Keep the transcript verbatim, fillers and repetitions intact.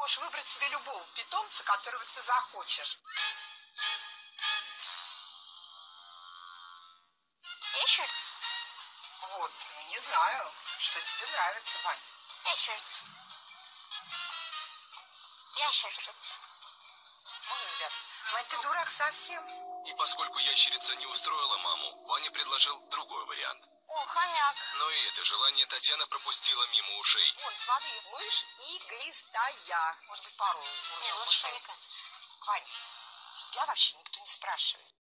Можешь выбрать себе любого питомца, которого ты захочешь. Ящерица? Вот, ну, не знаю, что тебе нравится, Вань. Ящерица. Ящерица. Ой, ребят, Вань, ты дурак совсем. И поскольку ящерица не устроила маму, Ваня предложил другой вариант. О, хомяк. Но и это желание Татьяна пропустила мимо ушей. Вот, смотри, мышь и глистая. Может быть, пару Не, урвем лучше мышей. хомяка. Вань, тебя вообще никто не спрашивает.